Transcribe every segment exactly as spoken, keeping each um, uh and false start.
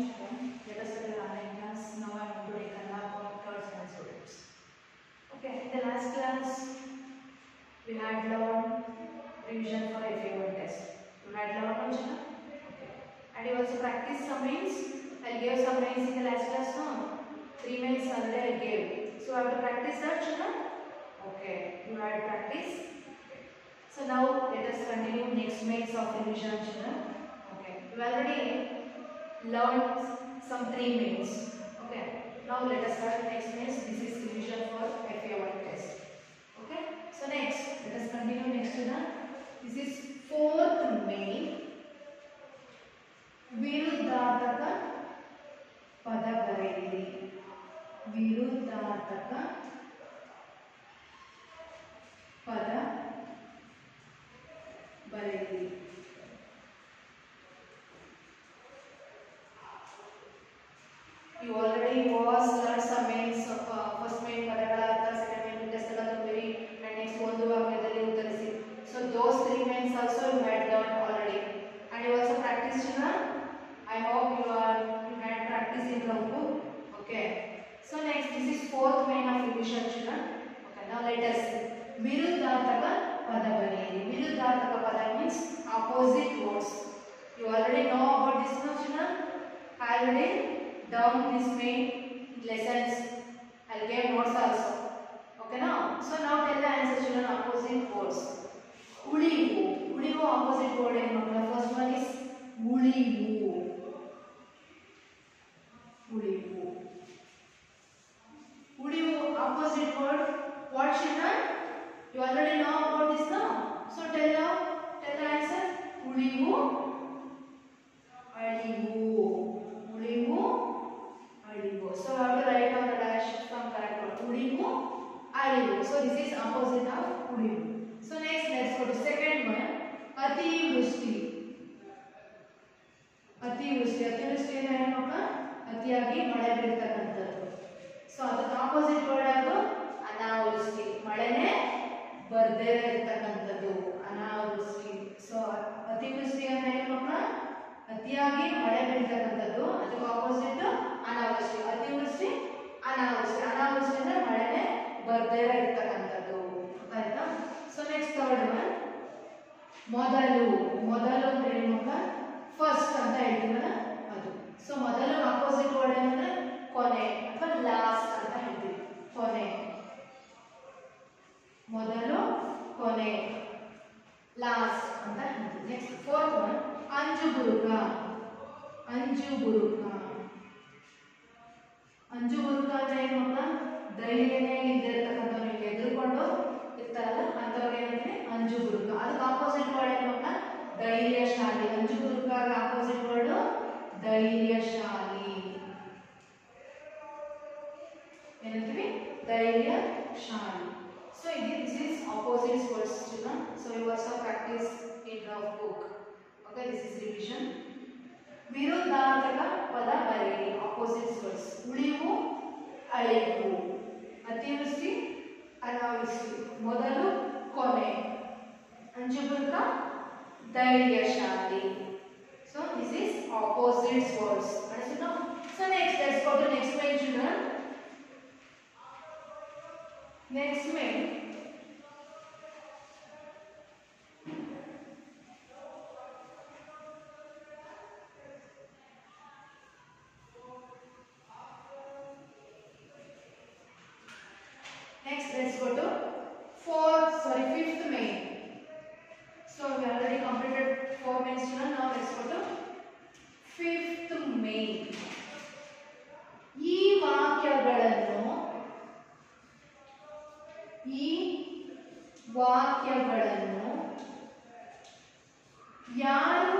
children. Let us study online class. Now I am going to take Kannada for third standard students. Okay, in the last class we had learned revision for F A one test. You had learned no children? Okay. And you also practiced some mains. I gave some mains in the last class, no? Three mains already I gave. So I have to practice that, children? Okay, you had practice. So now let us continue next mains of revision, children. Okay, you already learned some three mains. Okay, now let us start next mains. This is revision for F A one test. Okay, so next let us continue next, children. This is fourth main. ವಿರುದ್ಧಾರ್ಥಕ ಪದ ಬರೆಯಿರಿ. ವಿರುದ್ಧಾರ್ಥಕ ಪದ ಬರೆಯಿರಿ. You already was learned some mains of uh, first main ಪದಗಳ ಅರ್ಥ, second main test ಎಲ್ಲ ತುಂಬಿರಿ, and next ಒಂದು ವಾಕ್ಯದಲ್ಲಿ ಉತ್ತರಿಸಿ. So those three mains also you had learned already, and you also practiced, children. I hope you are you had practice in the book. Okay. So next, this is fourth main of revision, children. Okay. Now let us see. ವಿರುದ್ಧಾರ್ಥಕ ಪದ ಬರೆಯಿರಿ. ವಿರುದ್ಧಾರ್ಥಕ ಪದ means opposite words. You already know about this now, children. I already down this main lessons. I'll give notes also. Okay now. So now tell the answer, children. Opposite words. ಉಳಿವು. ಉಳಿವು opposite word ಏನು ಮಕ್ಕಳ? First one is ಉಳಿವು. ಉಳಿವು. ಉಳಿವು opposite word. What, children? You already know about this now. So tell now. Tell the answer. ಉಳಿವು. ಅಳಿವು. ಉಳಿವು. ಅಳಿವು. So I have to write on the dash from correct word. ಉಳಿವು. ಅಳಿವು. So this is opposite of ಉಳಿವು. So next, let's go to second one. ಅತಿವೃಷ್ಟಿ. ಅತಿವೃಷ್ಟಿ. ಅತಿವೃಷ್ಟಿ ಅಂದ್ರೆ ಏನು ಮಕ್ಕಳ? ಅತಿಯಾಗಿ ಮಳೆ ಬೀಳ್ತಕ್ಕಂಥದ್ದು. ಸೊ ಅದಕ್ಕೆ ಆಪೋಸಿಟ್ ವರ್ಡ್ ಯಾವುದು? ಅನಾವೃಷ್ಟಿ. ಮಳೆನೇ ಬರ್ದೇ ಇರ್ತಕ್ಕಂಥದ್ದು ಅನಾವೃಷ್ಟಿ. ಸೊ ಅತಿವೃಷ್ಟಿ ಅಂದ್ರೆ ಏನು ಮಕ್ಕಳ? ಅತಿಯಾಗಿ ಮಳೆ ಬೀಳ್ತಕ್ಕಂಥದ್ದು. ಅದಕ್ಕೆ ಆಪೋಸಿಟ್ ಅನಾವೃಷ್ಟಿ. ಅತಿವೃಷ್ಟಿ ಅನಾವೃಷ್ಟಿ. ಅನಾವೃಷ್ಟಿ ಅಂದ್ರೆ ಮಳೆನೇ ಬರ್ದೇ ಇರ್ತಕ್ಕಂಥದ್ದು. ಆಯ್ತಾ? ಸೊ ನೆಕ್ಸ್ಟ್ ಥರ್ಡ್ ಒನ್ ಮೊದಲು. ಮೊದಲು ಅಂದ್ರೆ ಏನು ಮಕ್ಕಳ? ಫಸ್ಟ್ ಅಂತ ಹೇಳ್ತೀವಲ್ಲ ಅದು. ಸೊ ಮೊದಲು ಆಪೋಸಿಟ್ ವರ್ಡ್ ಏನಂದ್ರೆ ಕೊನೆ ಅಥವಾ ಲಾಸ್ಟ್ ಅಂತ ಹೇಳ್ತೀವಿ. ಕೊನೆ. ಮೊದಲು ಕೊನೆ ಲಾಸ್ಟ್ ಅಂತ ಹೇಳ್ತೀವಿ. ನೆಕ್ಸ್ಟ್ ಫೋರ್ತ್ ಒನ್ ಅಂಜುಬುರುಕ. ಅಂಜುಬುರುಕ. ಅಂಜುಬುರುಕ ಅಂದ್ರೆ ಏನು ಮಕ್ಕಳ? ಧೈರ್ಯನೇ ಇದ್ದಿರ್ತಕ್ಕಂಥ ನೀವು ಎದುರುಕೊಂಡು ಇರ್ತಾರಲ್ಲ ಅಂತವ್ರಿಗೆ ಏನಂದ್ರೆ ಅಂಜುಬುರುಕ. ಅದಕ್ಕೆ ಆಪೋಸಿಟ್ ವರ್ಡ್ ಏನು ಮಕ್ಕಳ? ಧೈರ್ಯಶಾಲಿ. ಅಂಜುಬುರುಕ ಆಪೋಸಿಟ್ ವರ್ಡ್ ಧೈರ್ಯಶಾಲಿ. ಏನಂತೀವಿ? ಧೈರ್ಯಶಾಲಿ. So this is opposite words, children. So you also practice in your book. Okay, this is revision. ವಿರುದ್ಧಾರ್ಥಕ ಪದ ಬರೆಯಿರಿ. opposite words. ಉಳಿವು ಅಳಿವು. ಅತಿವೃಷ್ಟಿ ಅನಾವೃಷ್ಟಿ. ಮೊದಲು ಕೊನೆ. ಅಂಜುಬುರುಕ ಧೈರ್ಯಶಾಲಿ. So this is opposite words. Understood now? So next, let's go to next main, children. Next main. Next, let's go to fourth, sorry, fifth main. So we already completed four mains, children. Now let's go to fifth main. ಈ ವಾಕ್ಯಗಳನ್ನು ಈ ವಾಕ್ಯಗಳನ್ನು ಯಾರು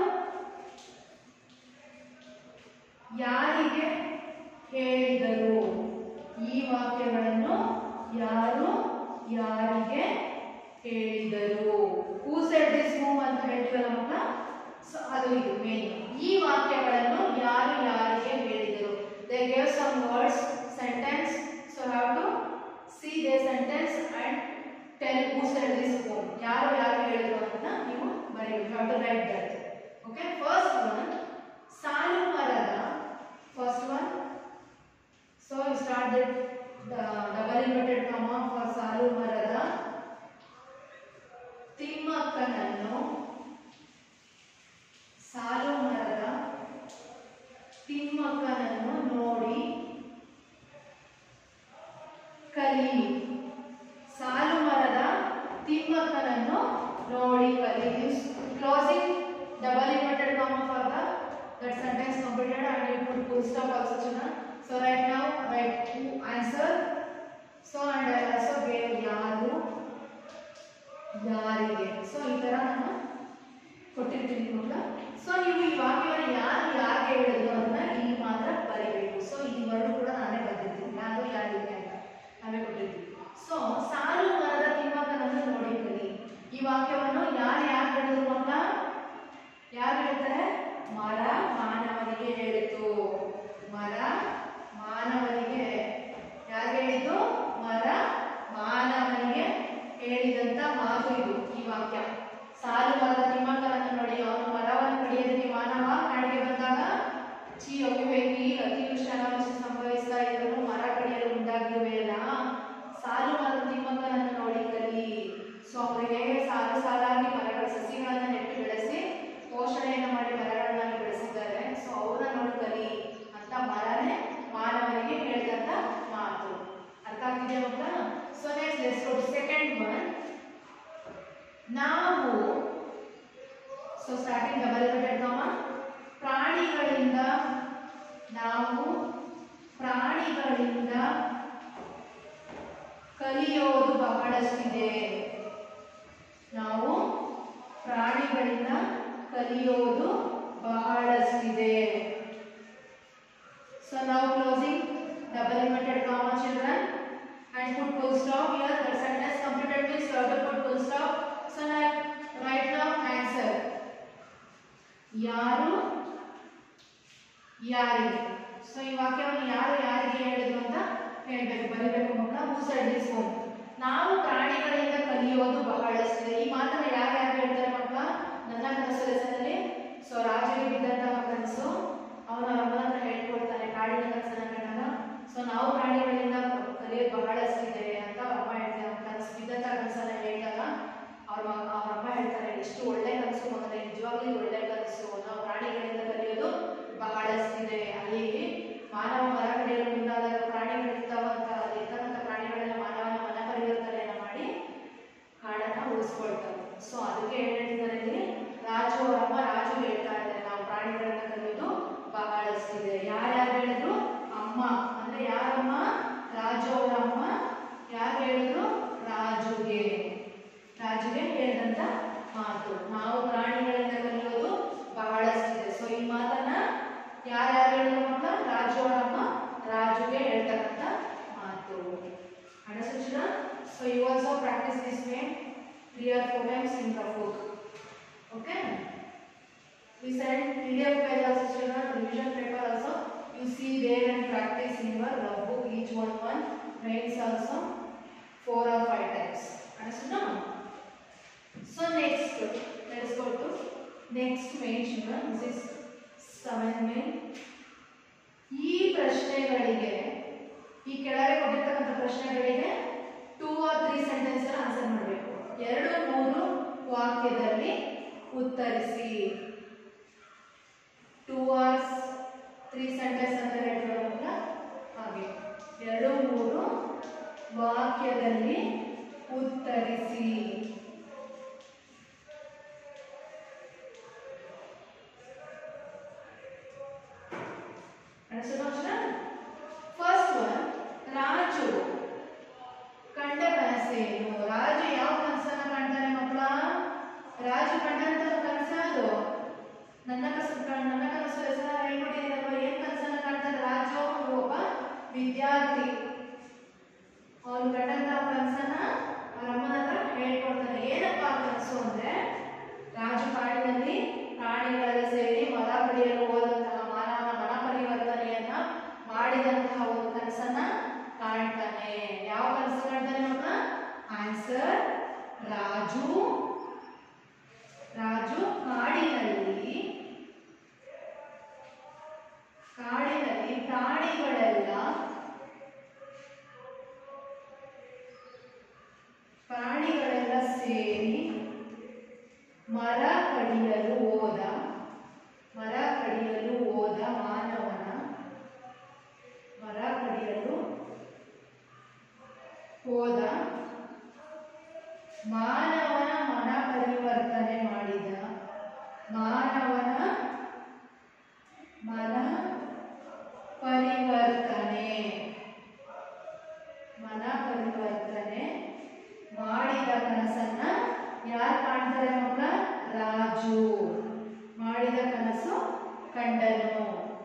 ಯಾರಿಗೆ ಹೇಳಿದರು? ಈ ವಾಕ್ಯಗಳನ್ನು ಯಾರು ಯಾರಿಗೆ ಹೇಳಿದರು? ಹೂ ಸೆಡ್ ದಿಸ್ ಮೂವ್ ಅಂತ ಹೇಳ್ತೀವಲ್ಲ ಮಕ್ಕಳ? ಸೊ ಅದು ಇದು ಮೇನ್. ಈ ವಾಕ್ಯಗಳನ್ನು ಯಾರು ಯಾರಿಗೆ ಹೇಳಿದರು? They gave some words, sentence. So have to see their sentence and tell who said this poem. ಯಾರು ಯಾರು ಹೇಳಿದ್ರು ಅಂತ ನೀವು ಬರೆಯಬೇಕು. You have to write that. Okay, first one. ಸಾಲು ಮರದ ತಿಮ್ಮಕ್ಕನನ್ನು ಸಾಲು ಮರದ ತಿಮ್ಮಕ್ಕನನ್ನು ನೋಡಿ ಕಲಿ. ಸಾಲು ಮರದ ತಿಮ್ಮಕ್ಕನನ್ನು ನೋಡಿ ಕಲಿ. Closing double inverted comma for the that sentence completed and you put full stop also children. So right now write answer. So and I also gave ಯಾರು ಯಾರಿಗೆ. ಸೊ ಈ ತರ ನಾನು ಕೊಟ್ಟಿರ್ತೀನಿ ಮಕ್ಕಳ. ಸೊ ನೀವು ಈ ವಾಕ್ಯವನ್ನು ಯಾರು ಯಾರಿಗೆ ಹೇಳಿದ್ರು ಅದನ್ನ ಇಲ್ಲಿ ಮಾತ್ರ ಬರೀಬೇಕು. ಸೊ ಈ ವರ್ಡ್ ಕೂಡ ನಾನೇ ಬರ್ದಿರ್ತೀನಿ, ಯಾರು ಯಾರಿಗೆ ಅಂತ ನಾವೇ ಕೊಟ್ಟಿರ್ತೀವಿ. ಸೊ ಸಾಲು ಮರದ ತಿಮ್ಮಕ್ಕನನ್ನು ನೋಡಿ ಕಲಿ. ಈ ವಾಕ್ಯವನ್ನು ಯಾರು ಯಾರು ಹೇಳಿದ್ರು ಮಕ್ಕಳ? ಯಾರು ಹೇಳ್ತಾರೆ? ಮರ ಮಾನವನಿಗೆ ಹೇಳಿತು. ಮರ ಮಾನವನಿಗೆ ಯಾರು ಹೇಳಿದ್ದು? ಮರ ಮಾನವನಿಗೆ ಹೇಳಿದಂತ ಮಾತು ಇದು ಈ ವಾಕ್ಯ. ಸಾಲು ಮರದ ತಿಮ್ಮಕ್ಕನನ್ನು ನೋಡಿ, ಅವನು ಮರವನ್ನು ಕಡಿಯೋದಕ್ಕೆ ಮಾನವ ಕಾಡಿಗೆ ಬಂದಾಗ ಚಿ ಅವಿವೇಕಿ ಅತಿವೃಷ್ಟಿ ಅನಾವೃಷ್ಟಿ ಸಂಭವಿಸ್ತಾ ಇದ್ರು, ಮರ ಕಡಿಯಲು ಮುಂದಾಗಿರುವೆಯಲ್ಲ, ಸಾಲು ಮರದ ತಿಮ್ಮಕ್ಕನನ್ನು ನೋಡಿ ಕಲಿ. ಸೊ ಅವರಿಗೆ ಸಾಲು ಸಾಲಾಗಿ ಮರಗಳ ಸಸಿಗಳನ್ನ ನೆಟ್ಟು ಬೆಳೆಸಿ ಪೋಷಣೆಯನ್ನು ಮಾಡಿ ಮರಗಳನ್ನಾಗಿ ಬೆಳೆಸಿದ್ದಾರೆ. ಸೊ ಅವ್ರನ್ನ ನೋಡಿ ಕಲಿ ಅಂತ ಮರನೇ ಮಾನವನಿಗೆ ಹೇಳಿದಂತ ಮಾತು. ಅರ್ಥ ಆಗ್ತಿದೆಯಾ ಮಕ್ಕಳ? So next let's go to second one. ನಾವು so starting double inverted comma. ಪ್ರಾಣಿಗಳಿಂದ ನಾವು ಪ್ರಾಣಿಗಳಿಂದ ಕಲಿಯೋದು ಬಹಳಷ್ಟಿದೆ. ನಾವು ಪ್ರಾಣಿಗಳಿಂದ ಕಲಿಯೋದು ಬಹಳಷ್ಟಿದೆ. ಸೊ ನಾವು closing double inverted comma children and put full stop here. The sentence completed means you have to put full stop. So now right now answer. ಯಾರು ಯಾರಿಗೆ. ಸೊ ಈ ವಾಕ್ಯವನ್ನು ಯಾರು ಯಾರಿಗೆ ಹೇಳಿದ್ರು ಅಂತ ಹೇಳಬೇಕು, ಬರೀಬೇಕು ಮಕ್ಕಳ. ಮೂಸಡಿಸ್ಕೊಂಡು ನಾವು ಪ್ರಾಣಿಗಳಿಂದ ಕಲಿಯೋದು ಬಹಳಷ್ಟಿದೆ. ಈ ಮಾತನ್ನ ಯಾರು ಯಾರು ಹೇಳ್ತಾರೆ ಮಕ್ಕಳ? ನನ್ನ ಕನಸು ಲೆಸನಲ್ಲಿ. ಸೊ ರಾಜನಿಗೆ ಬಿದ್ದಂತಹ ಕನಸು ಅವನ ರಮ್ಮನ ಹತ್ರ ಹೇಳ್ಕೊಡ್ತಾನೆ ಕಾಡಿನ ಕನಸನ್ನ ಕಂಡಾಗ. ಸೊ ನಾವು ಪ್ರಾಣಿಗಳಿಂದ ಕಲಿಯೋದು ಬಹಳಷ್ಟಿದೆ ಅಂತ ಅಮ್ಮ ಹೇಳ್ತಾರೆ. ಕನಸು ಬಿದ್ದಂತ ಕನಸನ್ನ ಹೇಳಿದಾಗ ಅವ್ರ ಅವ್ರ ಅಮ್ಮ ಹೇಳ್ತಾರೆ, ಇಷ್ಟು ಒಳ್ಳೆ ಕನಸು ಮಗನೇ, ನಿಜವಾಗ್ಲೂ ಒಳ್ಳೆ ಕನಸು, ನಾವು ಪ್ರಾಣಿಗಳಿಂದ ಕಲಿಯೋದು ಬಹಳಷ್ಟಿದೆ. ಅಲ್ಲಿ ಮಾನವ ಮರ ಕಡಿಯಲು ಮುಂದಾದಾಗ ಪ್ರಾಣಿಗಳಿರ್ತಾವಂತ, ಅಲ್ಲಿ ಇರ್ತಕ್ಕಂಥ ಪ್ರಾಣಿಗಳೆಲ್ಲ ಮಾನವನ ಮನ ಪರಿವರ್ತನೆಯನ್ನ ಮಾಡಿ ಕಾಡನ್ನ ಉಳಿಸ್ಕೊಳ್ತಾರೆ. ಸೊ ಅದಕ್ಕೆ ಏನ್ ಹೇಳ್ತಿದ್ದಾರೆ ಇಲ್ಲಿ? ರಾಜು ಅವರಮ್ಮ ರಾಜು ಹೇಳ್ತಾ ಇದ್ದಾರೆ ನಾವು ಪ್ರಾಣಿಗಳಿಂದ ಕಲಿಯೋದು ಬಹಳಷ್ಟಿದೆ. ಯಾರ್ಯಾರು ಹೇಳಿದ್ರು? ಅಮ್ಮ ಅಂದ್ರೆ ಯಾರಮ್ಮ? ರಾಜು ಅವರಮ್ಮ. ಯಾರು ಹೇಳಿದ್ರು? ರಾಜುಗೆ. ರಾಜುಗೆ ಹೇಳಿದಂತ ಮಾತು ನಾವು ಪ್ರಾಣಿಗಳಿಂದ ಕಲಿಯೋದು ಬಹಳಷ್ಟಿದೆ. ಸೊ ಈ ಮಾತನ್ನ ಯಾರ್ಯಾರು ಹೇಳಿದ್ರು ಮಕ್ಕಳ? ರಾಜು ಅವರಮ್ಮ ರಾಜುಗೆ ಹೇಳ್ತಕ್ಕಂಥ ಮಾತು. Understood? So you also practice this way three or four times in the book. Okay? We send P D F file also children, revision paper also. You see there and practice in your log book. Each one one mains also four or five times. Understood? So next, let's go to next main children. This is seven main. ಈ ಪ್ರಶ್ನೆಗಳಿಗೆ, ಈ ಕೆಳಗೆ ಕೊಟ್ಟಿರ್ತಕ್ಕಂಥ ಪ್ರಶ್ನೆಗಳಿಗೆ two or three sentence answer ಮಾಡಬೇಕು. ಎರಡು ಮೂರು ವಾಕ್ಯದಲ್ಲಿ ಉತ್ತರಿಸಿ. ಟೂ ಆರ್ ತ್ರೀ ಸೆಂಟೆನ್ಸ್ ಅಂತ ಹೇಳ್ತೀವಲ್ಲ ಹಾಗೆ ಎರಡು ಮೂರು ವಾಕ್ಯದಲ್ಲಿ ಉತ್ತರಿಸಿ. ಫಸ್ಟ್ ಒನ್, ರಾಜು ಕಂಡ ಕನಸೇನು? ರಾಜು ಯಾವ ಕನಸನ್ನ ಕಾಣ್ತಾನೆ ಮಕ್ಕಳ? ರಾಜು ಕಂಡಂತ ಕನಸ ಅದು ನನ್ನ ಕನಸು. ನನ್ನ ಕನಸು ಹೆಸರು ಹೇಳ್ಕೊಟ್ಟಿದ್ದೀರಲ್ವ, ಏನ್ ಕನಸನ್ನ ಕಾಣ್ತಾನೆ ರಾಜು? ಒಬ್ಬ ವಿದ್ಯಾರ್ಥಿ. ಅವನು ಕಂಡಂತ ಕನಸನ್ನ ಅವರ ಅಮ್ಮನ ಹತ್ರ ಹೇಳ್ಕೊಡ್ತಾನೆ. ಏನಪ್ಪಾ ಕನಸು ಅಂದ್ರೆ, ರಾಜು ಕಾಡಿನಲ್ಲಿ ಪ್ರಾಣಿಗಳೆಲ್ಲ ಸೇರಿ ಮರ ಕಡಿಯಲು ಹೋದಂತಹ ಮಾನವನ ಮನ ಪರಿವರ್ತನೆಯನ್ನ ಮಾಡಿದಂತಹ ಒಂದು ಕನಸನ್ನ ಕಾಣ್ತಾನೆ. ಯಾವ ಕನಸು ಕಾಣ್ತಾನೆ ಮಕ್ಕಳ? ಆನ್ಸರ್ ರಾಜು ರಾಜು ರಾಜು ಮಾಡಿದ ಕನಸು ಕಂಡನು.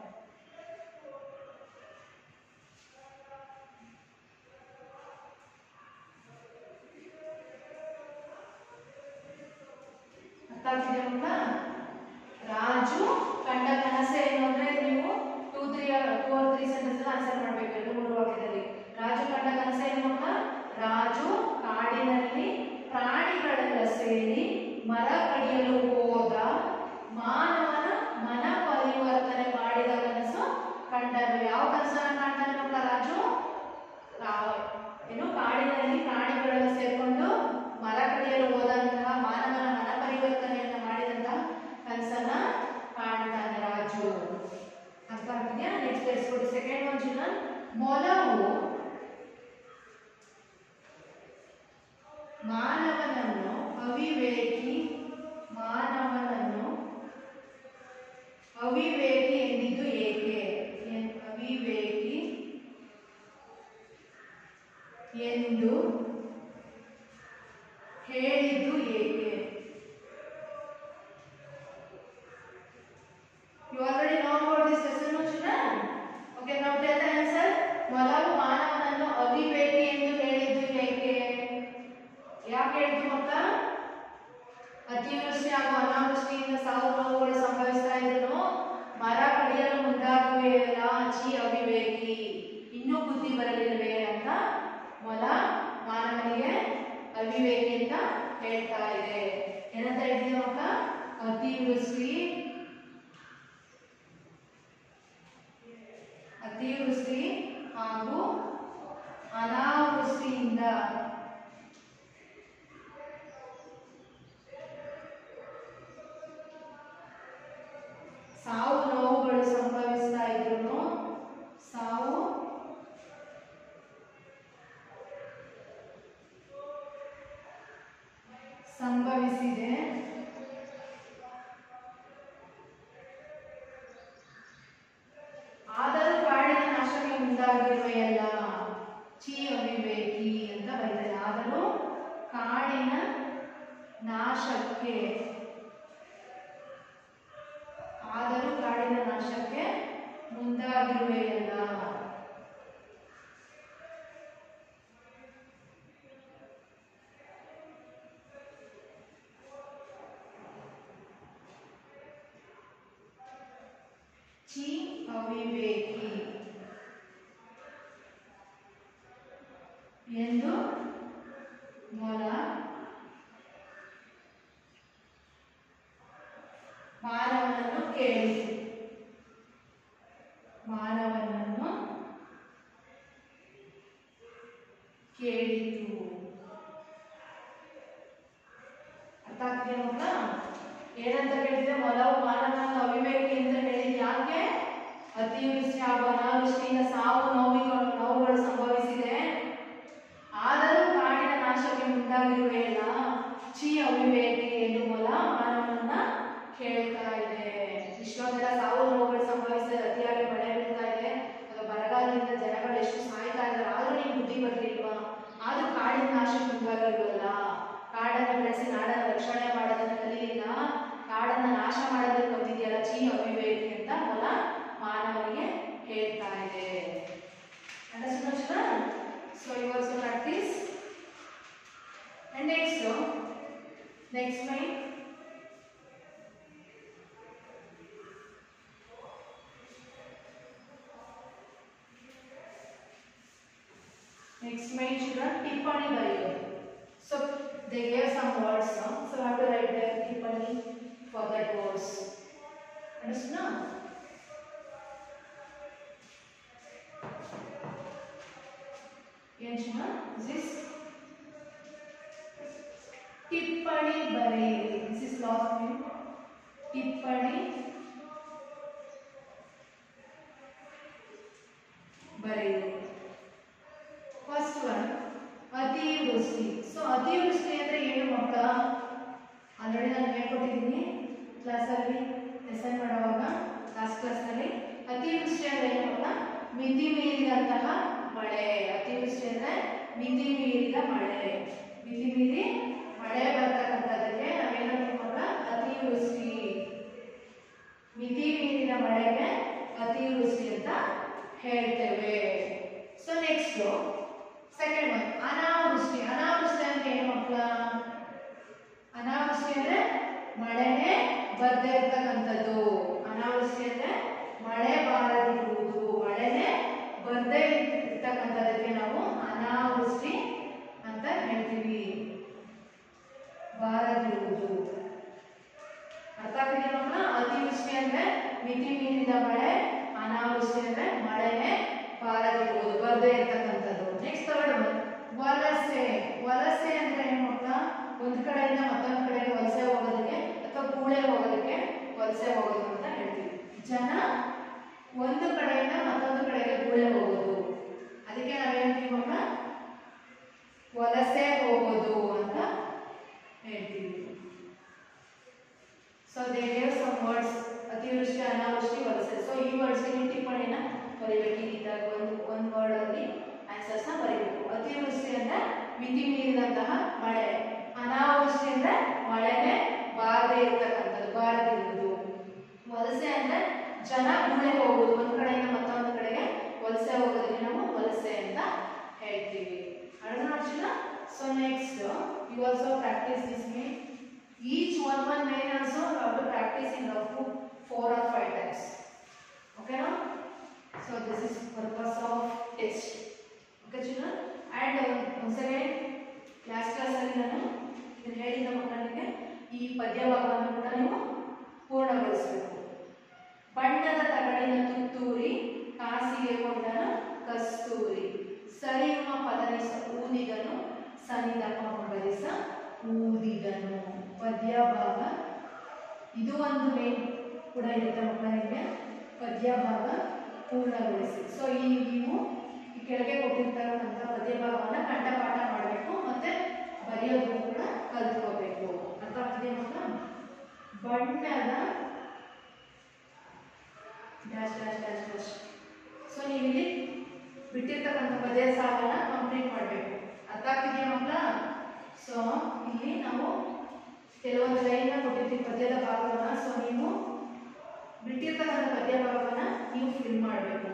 ರಾಜು ಕಂಡ ಕನಸು ಏನು ಅಂದ್ರೆ ನೀವು two three two or three sentence answer ಮಾಡಬೇಕು. ಎರಡು ಮೂರು ವಾಕ್ಯದಲ್ಲಿ ರಾಜು ಕಂಡ ಕನಸು ಏನು ಮಕ್ಕಳ? ರಾಜು ಕಾಡಿನಲ್ಲಿ ಪ್ರಾಣಿಗಳೆಲ್ಲ ಸೇರಿ ಮರ ಕಡಿಯಲು ಹೋದ, ಮಾನವನ ಮನ ಪರಿವರ್ತನೆ ಮಾಡಿದ ಕನಸು ಕಂಡನು. ಯಾವ ಕನಸನ್ನ ಕಾಣ್ತಾನೆ ಮಕ್ಕಳ ರಾಜು? ಏನು ಕಾಡಿನಲ್ಲಿ ಪ್ರಾಣಿಗಳೆಲ್ಲ ಸೇರ್ಕೊಂಡು ಮರ ಕಡಿಯಲು ಹೋದಂತಹ ಮಾನವನ ಮನ ಪರಿವರ್ತನೆಯನ್ನು ಮಾಡಿದಂತಹ ಕನಸನ್ನ ಕಾಣ್ತಾನೆ ರಾಜು. ಅರ್ಥ ಆಗ್ತಿದೆಯಾ? ನೆಕ್ಸ್ಟ್ ತಿಳಿಸ್ಕೊಡಿ. ಸೆಕೆಂಡ್ ಒನ್ ಚಿಲ್ಡ್ರನ್, ಮೊಲವು ಮಾನವನನ್ನು ಅವಿವೇಕಿ ಮಾನವನನ್ನು ಅವಿವೇಕಿ ಎಂದಿದ್ದು ಏಕೆ? ಅವಿವೇಕಿ ಎಂದು ಹೇಳಿದ್ದು ಏಕೆ? You already know about this lesson, no children? Okay, now tell the answer. ಮೊಲವು ಮಾನವನನ್ನು ಅವಿವೇಕಿ ಎಂದು ಹೇಳಿದ್ದು ಏಕೆ? ಯಾಕೆ ಹೇಳಿದ್ದು ಮಕ್ಕಳ? ಅತಿವೃಷ್ಟಿ ಹಾಗೂ ಅನಾವೃಷ್ಟಿಯಿಂದ ಸಾವು ನೋವುಗಳು ಸಂಭವಿಸ್ತಾ ಇದ್ರು, ಮರ ಕಡಿಯಲು ಮುಂದಾಗುವೆಯಲ್ಲ, ಚಿ ಅವಿವೇಕಿ, ಇನ್ನೂ ಬುದ್ಧಿ ಬರಲಿಲ್ಲವೇ ಅಂತ ಮೊಲ ಮಾನವನಿಗೆ ಅವಿವೇಕಿ ಅಂತ ಹೇಳ್ತಾ ಇದೆ. ಏನಂತ ಹೇಳ್ತೀವಿ ಮಕ್ಕಳ? ಅತಿವೃಷ್ಟಿ ಅತಿವೃಷ್ಟಿ ಹಾಗೂ ಅನಾವೃಷ್ಟಿಯಿಂದ ಸಾವು ನೋವುಗಳು ಸಂಭವಿಸ್ತಾ ಇದ್ರು, ಸಾವು ಸಂಭವಿಸಿದೆ, ಆದರೂ ಕಾಡಿನ ನಾಶಕ್ಕೆ ಮುಂದಾಗಿರುವೆಯಲ್ಲ, ಚಿ ಅವಿವೇಕಿ ಅಂತ ಬರೀತಾರೆ. ಆದರೂ ಕಾಡಿನ ನಾಶಕ್ಕೆ ಆದರೂ ಕಾಡಿನ ನಾಶಕ್ಕೆ ಮುಂದಾಗಿರುವೆಯಲ್ಲ. ಚಿ ಅವಿವೇಕಿ ಎಂದು ಮೊಲ ಮಾನವನನ್ನು ಕೇಳಿತು ಮಾನವನನ್ನು ಕೇಳಿತು. ಅರ್ಥ ಆಗ್ತಿದೆ ಮಕ್ಕಳ? ಏನಂತ ಕೇಳಿದ್ರೆ, ಮೊಲವು ಮಾನವನನ್ನು ಅವಿವೇಕಿ ಅಂತ ಹೇಳಿದ ಯಾಕೆ? ಅತಿವೃಷ್ಟಿ ಹಾಗೂ ಅನಾವೃಷ್ಟಿಯಿಂದ ಸಾವು ನೋವುಗಳು ನೋವುಗಳು ಸಂಭವಿಸಿದೆ, ಆದರೂ ಕಾಡಿನ ನಾಶಕ್ಕೆ ಮುಂದಾಗಿರುವೆಯಲ್ಲ, ಚಿ ಅವಿವೇಕಿ ಎಂದು ಮೊಲ ಮಾನವನನ್ನ ಕೇಳ್ತಾ ಇದೆ. ಇಷ್ಟೊಂದೆಲ್ಲ ಸಾವು ನೋವುಗಳು ಸಂಭವಿಸಿದೆ, ಅತಿಯಾಗಿ ಮಳೆ ಬೀಳ್ತಾ ಇದೆ, ಬರಗಾಲದಿಂದ ಜನಗಳು ಎಷ್ಟು ಸಾಯ್ತಾ ಇದ್ದಾರೆ, ಆದ್ರೂ ನೀವು ಬುದ್ಧಿ ಬರಲಿಲ್ವಾ? ಆದ್ರೂ ಕಾಡಿನ ನಾಶಕ್ಕೆ ಮುಂದಾಗಿಲ್ವಲ್ಲ, ಕಾಡನ್ನು ಬೆಳೆಸಿ ನಾಡನ್ನು ರಕ್ಷಣೆ ಮಾಡೋದನ್ನ ಕಲಿಲಿಲ್ಲ, ಕಾಡನ್ನ ನಾಶ ಮಾಡೋದಕ್ಕೆ ಬಂದಿದೆಯಲ್ಲ, ಚಿ ಅವಿವೇಕಿ ಅಂತ ಮೊಲ ಮಾನವನಿಗೆ ಹೇಳ್ತಾ ಇದೆ. So you also practice. And next next my next main children tippani bariyodu. So they gave some words, no? So I have to write their tippani for that words. Understood now? Yes, no? This tippani bareyri. This is last name. Tippani bareyri. First one, ಅತಿವೃಷ್ಟಿ. So ಅತಿವೃಷ್ಟಿ ಅಂದ್ರೆ ಏನು ಮಕ್ಕಳ? Already ನಾನು ಹೇಳ್ಕೊಟ್ಟಿದ್ದೀನಿ ಕ್ಲಾಸಲ್ಲಿ lesson ಮಾಡುವಾಗ, last ಕ್ಲಾಸ್ನಲ್ಲಿ. ಅತಿವೃಷ್ಟಿ ಅಂದ್ರೆ ಏನು ಮಕ್ಕಳ? ಮಿತಿ ಮೀರಿದಂತಹ ಮಳೆ. ಅತಿವೃಷ್ಟಿ ಅಂದ್ರೆ ಮಿತಿ ಮೀರಿದ ಮಳೆ. ಮಿತಿ ಮೀರಿ ಮಳೆ ಬರ್ತಕ್ಕಂಥದ್ದಕ್ಕೆ ನಾವೇನಂತ ಮಕ್ಕಳ? ಅತಿವೃಷ್ಟಿ ಮಳೆನೇ ಬರ್ದೇ ಇರ್ತಕ್ಕಂಥದ್ದು. ಅನಾವೃಷ್ಟಿ ಅಂದ್ರೆ ಮಳೆ ಬಾರದಿರುವುದು, ಮಳೆನೇ ಬರ್ದೇ ಇರ್ತಕ್ಕಂಥದಕ್ಕೆ ನಾವು ಅನಾವೃಷ್ಟಿ ಅಂತ ಹೇಳ್ತೀವಿ. ಬಾರದಿರುವುದು ಅರ್ಥ ಆಗ್ತಿದೆ ಮಕ್ಕಳ? ಅತಿವೃಷ್ಟಿ ಅಂದ್ರೆ ಮಿತಿ ಮೀರಿದ ಮಳೆ, ಅನಾವೃಷ್ಟಿ ಅಂದ್ರೆ ಮಳೆನೇ ಬಾರದಿರುವುದು, ಬರ್ದೇ ಇರ್ತಕ್ಕಂಥದ್ದು. ನೆಕ್ಸ್ಟ್ ಥರ್ಡ್ ಒನ್ ವಲಸೆ. ವಲಸೆ ಅಂದ್ರೆ ಏನು ಮಕ್ಕಳ? ಒಂದ್ ಕಡೆಯಿಂದ ಮತ್ತೊಂದ್ ಕಡೆಗೆ ವಲಸೆ ಹೋಗೋದಕ್ಕೆ ಅಥವಾ ಕೂಳೆ ಹೋಗೋದಕ್ಕೆ ವಲಸೆ ಹೋಗೋದು ಅಂತ ಹೇಳ್ತೀವಿ. ಜನ ಒಂದು ಕಡೆಯಿಂದ ಮತ್ತೊಂದು ಕಡೆಗೆ ಕೂಳೆ ಹೋಗೋದು, ಅದಕ್ಕೆ ನಾವೇನ್ತೀವಿ ಮಕ್ಕಳ? ವಲಸೆ ಹೋಗೋದು ಅಂತ ಹೇಳ್ತೀವಿ. So they gave some words, ಅತಿವೃಷ್ಟಿ, ಅನಾವೃಷ್ಟಿ, ವಲಸೆ. ಸೊ ಈ ವರ್ಡ್ಸ್ ನೀವು ಟಿಪ್ಪಣಿನ ಬರೀಬೇಕು. ಈ ರೀತಿಯಾಗಿ ಒಂದು ಒಂದು ವರ್ಡ್ ಅಲ್ಲಿ ಆನ್ಸರ್ಸ್ ನ ಬರೀಬೇಕು. ಅತಿವೃಷ್ಟಿ ಅಂದ್ರೆ ಮಿತಿ ಮೀರಿದಂತಹ ಮಳೆ, ಅನಾವೃಷ್ಟಿ ಅಂದ್ರೆ ಮಳೆನೇ ಬಾರದೇ ಇರ್ತಕ್ಕಂಥದ್ದು, ಬಾರದಿರುವುದು. ವಲಸೆ ಅಂದ್ರೆ ಜನ ಗುಳೆ ಹೋಗುವುದು, ಒಂದ್ ಕಡೆಯಿಂದ ಮತ್ತೊಂದು ಕಡೆಗೆ ವಲಸೆ ಹೋಗೋದಕ್ಕೆ ನಾವು ವಲಸೆ ಅಂತ ಹೇಳ್ತೀವಿ. ಅರ್ಥ? So next you also practice this mean. Each one one main also you have to practice in roughly four or five times. Okay now? So this is purpose of test. Okay children? And uh, once again last class ಅಲ್ಲಿ ನಾನು ಇದನ್ನ ಹೇಳಿದ ಮಕ್ಕಳಿಗೆ ಈ ಪದ್ಯ ಭಾಗವನ್ನು ಕೂಡ ನೀವು ಪೂರ್ಣಗೊಳಿಸಬೇಕು. ಬಣ್ಣದ ತಗಡಿನ ತುತ್ತೂರಿ ಕಾಸಿಗೆ ಕೊಂಡನ ಕಸ್ತೂರಿ, ಸರಿಮ ಪದನಿಸ ಊದಿದನು ಸನಿದಪ ಮೊಗರಿಸ ಊದಿದನು. ಪದ್ಯ ಭಾಗ ಇದು ಒಂದು ಮೇನ್ ಕೂಡ ಇರುತ್ತೆ ಮಕ್ಕಳಿಗೆ. ಪದ್ಯ ಭಾಗ ಪೂರ್ಣಗೊಳಿಸಿ. ಸೊ ಈ ನೀವು ಈ ಕೆಳಗೆ ಕೊಟ್ಟಿರ್ತಕ್ಕಂಥ ಪದ್ಯ ಭಾಗವನ್ನು ಕಂಠಪಾಠ ಮಾಡಬೇಕು ಮತ್ತೆ ಬರೆಯೋದನ್ನು ಕೂಡ ಕಲ್ತ್ಕೋಬೇಕು. ಅರ್ಥ ಆಗ್ತಿದೆ ಮಕ್ಕಳ? ಬಣ್ಣದ dash dash dash dash. So ನೀವು ಇಲ್ಲಿ ಬಿಟ್ಟಿರ್ತಕ್ಕಂಥ ಪದ್ಯ ಸಾಲನ್ನ ಕಂಪ್ಲೀಟ್ ಮಾಡಬೇಕು. ಅರ್ಥ ಆಗ್ತಿದೆಯಾ ಮಕ್ಕಳ? ಸೊ ಇಲ್ಲಿ ನಾವು ಕೆಲವೊಂದು ಲೈನ್ ಕೊಟ್ಟಿರ್ತೀವಿ ಪದ್ಯದ ಭಾಗವನ್ನ. ಸೊ ನೀವು ಬಿಟ್ಟಿರ್ತಕ್ಕಂಥ ಪದ್ಯ ಭಾಗವನ್ನ ನೀವು ಫಿಲ್ ಮಾಡಬೇಕು.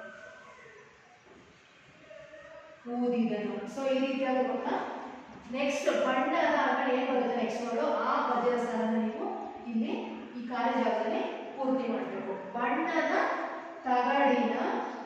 ಊದಿದನು. ಸೊ ಈ ರೀತಿಯಾದ ಮಕ್ಕಳ ನೆಕ್ಸ್ಟ್ ಬಣ್ಣದ ಆಕಡೆ ಏನ್ ಬರುತ್ತೆ ನೆಕ್ಸ್ಟ್ ನೋಡು, ಆ ಪದ್ಯದ ಸಾಲನ್ನ ನೀವು ಇಲ್ಲಿ ಈ ಖಾಲಿ ಜಾಗದಲ್ಲಿ ಪೂರ್ತಿ ಮಾಡಬೇಕು. ಬಣ್ಣದ ತಗಡಿನ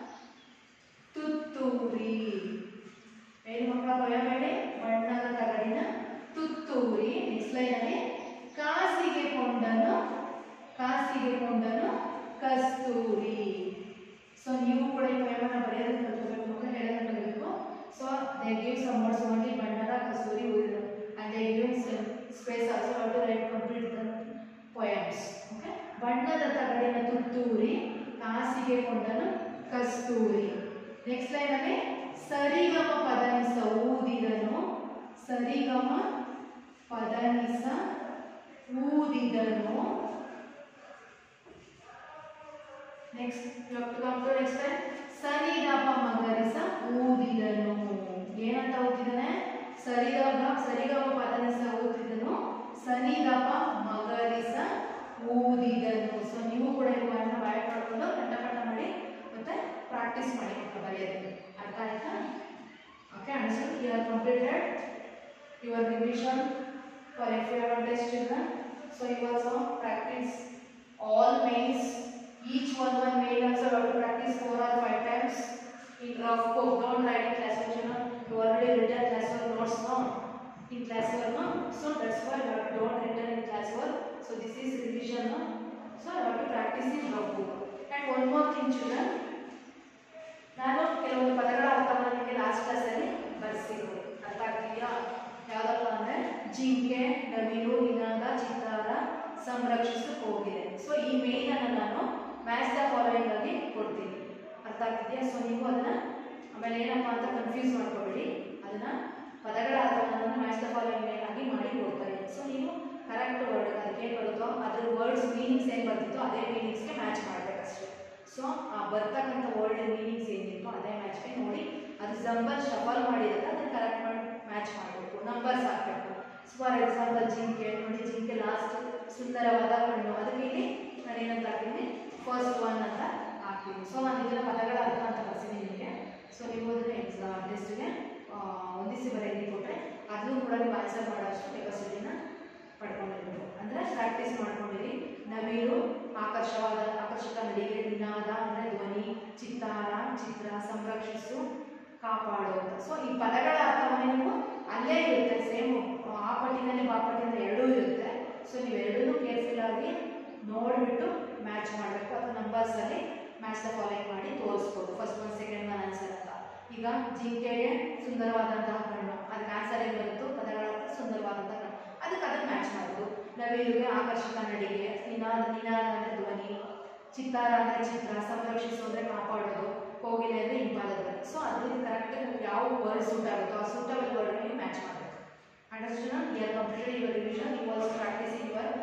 ತುತ್ತೂರಿ. ಏನು ಮಕ್ಕಳ ಭಯ ಬೇಡಿ? ಬಣ್ಣದ ತಗಡಿನ ತುತ್ತೂರಿ. ನೆಕ್ಸ್ಟ್ ಲೈನ್ ಅಲ್ಲಿ ಕಾಸಿಗೆ ಕೊಂಡನು, ಕಾಸಿಗೆ ಕೊಂಡನು ಕಸ್ತೂರಿ. ಸೊ ನೀವು ಕೂಡ ಈ ಪಯವನ್ನು ಬರೆಯೋದನ್ನು ಕಲಿಸಬೇಕು ಅಂತ ಹೇಳೋದನ್ನು ಕಲಿಬೇಕು. So they give some words only ಬಣ್ಣದ ಕಸ್ತೂರಿ ಊದಿದನು and they give space also how to write complete the poems. Okay. ಬಣ್ಣದ ತಗಡಿನ ತುತ್ತೂರಿ ಕಾಸಿಗೆ ಕೊಂಡನು ಕಸ್ತೂರಿ. ನೆಕ್ಸ್ಟ್ ಲೈನ್ ಅಲ್ಲಿ ಸರಿಗಮ ಪದನಿಸ ಊದಿದನು, ಸರಿಗಮ ಪದನಿಸ ಊದಿದನು. Next you have to come to next line ಸರಿಗಮ ಮಗರಿಸ ಊದಿದನು. ಏನಂತ ಓದಿದಾನೆ? ಸರಿಗಮ ಸರಿಗಮ ಪದನಿಸ ಊದಿದನು, ಸನಿಗಪ ಮಗರಿಸ ಊದಿದನು. ಸೊ ನೀವು ಕೂಡ ಇವುಗಳನ್ನ ಬಾಯ್ ಮಾಡ್ಕೊಂಡು ಕಂಠಪಾಠ ಮಾಡಿ ಮತ್ತೆ ಪ್ರಾಕ್ಟೀಸ್ ಮಾಡಿ ಬರೆಯೋದಕ್ಕೆ. ಅರ್ಥ ಆಯ್ತಾ? Okay. Understood? You are completed your revision for F Y one test children. So you also practice all mains, each one one main also you have to practice four or five times in rough book. Don't write in classwork children. You already written classwork notes now in classwork now. So that's why you have don't written in classwork. So this is revision now. So you have to practice in rough book. And one more thing children, ನಾನು ಕೆಲವೊಂದು ಪದಗಳ ಅರ್ಥವನ್ನು ನಿಮಗೆ last ಕ್ಲಾಸಲ್ಲಿ ಬರೆಸಿದ್ದೆ. ಅರ್ಥ ಆಗ್ತಿದೆಯಾ? ಯಾವುದಪ್ಪ ಅಂದರೆ ಜಿಂಕೆ, ನವಿಲು, ನಿನಾದ, ಚಿತ್ತಾರ, ಸಂರಕ್ಷಿಸು, ಹೋಗಿದೆ. ಸೊ ಈ ಮೇನ್ ಅನ್ನು ನಾನು ಮ್ಯಾಚ್ ದ ಫಾಲೋಯಿಂಗ್ ಆಗಿ ಕೊಡ್ತೀನಿ. ಅರ್ಥ ಆಗ್ತಿದೆಯಾ? ಸೊ ನೀವು ಅದನ್ನ ಆಮೇಲೆ ಏನಪ್ಪ ಅಂತ ಕನ್ಫ್ಯೂಸ್ ಮಾಡ್ಕೋಬೇಡಿ. ಅದನ್ನ ಪದಗಳ ಅರ್ಥವನ್ನು ಮ್ಯಾಚ್ ದ ಫಾಲೋಯಿಂಗ್ ಮೇನ್ ಆಗಿ ಮಾಡಿ ಕೊಡ್ತಾರೆ. ಸೊ ನೀವು ಕರೆಕ್ಟ್ ವರ್ಡ್ ಅದಕ್ಕೆ ಏನು ಬರುತ್ತೋ ಅದ್ರ ವರ್ಡ್ಸ್ ಮೀನಿಂಗ್ಸ್ ಏನು ಬರ್ತಿತ್ತೋ ಅದೇ ಮೀನಿಂಗ್ಸ್ಗೆ ಮ್ಯಾಚ್ ಮಾಡಬೇಕಷ್ಟೇ. ಸೊ ಆ ಬರ್ತಕ್ಕಂಥ ವರ್ಡ್ ಮೀನಿಂಗ್ಸ್ ಏನಿತ್ತು ಅದೇ ಮ್ಯಾಚ್ಗೆ ನೋಡಿ ಅದು ಜಂಬಲ್ ಶಫಲ್ ಮಾಡಿದ್ರೆ ಅದನ್ನ ಕರೆಕ್ಟ್ ಮಾಡಿ ಮ್ಯಾಚ್ ಮಾಡಬೇಕು, ನಂಬರ್ಸ್ ಹಾಕಬೇಕು. ಫಾರ್ ಎಕ್ಸಾಂಪಲ್ ಜಿಂಕೆ ನೋಡಿ, ಜಿಂಕೆ ಲಾಸ್ಟ್ ಸುಂದರವಾದ ಕಣ್ಣು, ಅದಕ್ಕೆ ಇಲ್ಲಿ ನಾನು ಏನಂತ ಹಾಕ್ತೀನಿ? ಫಸ್ಟ್ ಒನ್ ಅಂತ ಹಾಕ್ತೀನಿ. ಸೊ ನಾನು ಇದನ್ನ ಪದಗಳ ಅರ್ಥ ಅಂತ ಬರ್ತೀನಿ ನಿಮಗೆ. ಸೊ ನೀವು ಅದನ್ನ ಎಕ್ಸಾಮ್ ಟೆಸ್ಟ್ಗೆ ಹೊಂದಿಸಿ ಬರೆಯಲಿಕ್ಕೆ ಕೊಟ್ಟರೆ ಅದನ್ನು ಕೂಡ ನೀವು ಆನ್ಸರ್ ಮಾಡೋಷ್ಟು ಕೆಪಾಸಿಟಿನ ಪಡ್ಕೊಂಡಿರ್ಬೇಕು. ಅಂದರೆ ಕರೆಕ್ಟ್ ಪ್ರಾಕ್ಟೀಸ್ ಮಾಡ್ಕೊಂಡಿರಿ. ನವಿಲು ಆಕರ್ಷವಾದ ಆಕರ್ಷಕ ನಡಿಗೆ, ನಿನಾದ ಅಂದರೆ ಧ್ವನಿ, ಚಿತ್ತಾರ ಚಿತ್ರ, ಸಂರಕ್ಷಿಸು ಕಾಪಾಡು ಅಂತ. ಸೊ ಈ ಪದಗಳ ಅರ್ಥವನ್ನು ನೀವು ಅಲ್ಲೇ ಇರುತ್ತೆ, ಸೇಮ್ ಆ ಪಟ್ಟಿನಲ್ಲಿ ಬಾ ಪಟ್ಟಿನಲ್ಲಿ ಎರಡೂ ಇರುತ್ತೆ. ಸೊ ನೀವು ಎರಡೂ ಕೇರ್ಫುಲ್ ಆಗಿ ನೋಡಿಬಿಟ್ಟು ಮ್ಯಾಚ್ ಮಾಡಬೇಕು, ಅಥವಾ ನಂಬರ್ಸಲ್ಲಿ ಮ್ಯಾಚ್ ದ ಫಾಲೋಯಿಂಗ್ ಮಾಡಿ ತೋರಿಸ್ಬೋದು. First one second one answer ಅಂತ. ಈಗ ಜಿಂಕೆಗೆ ಸುಂದರವಾದಂತಹ ಕಣ್ಣು, ಅದಕ್ಕೆ ಆನ್ಸರ್ ಏನು ಬರುತ್ತೋ ಪದಗಳ ಅರ್ಥ ಸುಂದರವಾದಂತಹ ಕಣ್ಣು, ಅದಕ್ಕೆ ಅದನ್ನು ಮ್ಯಾಚ್ ಮಾಡೋದು. ನವಿಲಿಗೆ ಆಕರ್ಷಕ ನಡಿಗೆ, ನಿನಾದ ನಿನಾದ ಅಂದರೆ ಧ್ವನಿ, ಚಿತ್ತಾರ ಅಂದರೆ ಚಿತ್ರ, ಸಂರಕ್ಷಿಸು ಅಂದರೆ ಕಾಪಾಡೋದು, ಕೋಗಿಲೆ ಅಂದರೆ ಇಂಪಾದ ಧ್ವನಿ. ಸೊ ಅದರಿಂದ ಕರೆಕ್ಟ್ ಯಾವ ವರ್ಡ್ ಸೂಟ್ ಆಗುತ್ತೋ ಆ ಸೂಟಬಲ್ ವರ್ಡ್ ನೀವು ಮ್ಯಾಚ್ ಮಾಡಬೇಕು. Understand? You are completed your revision. You also practice in your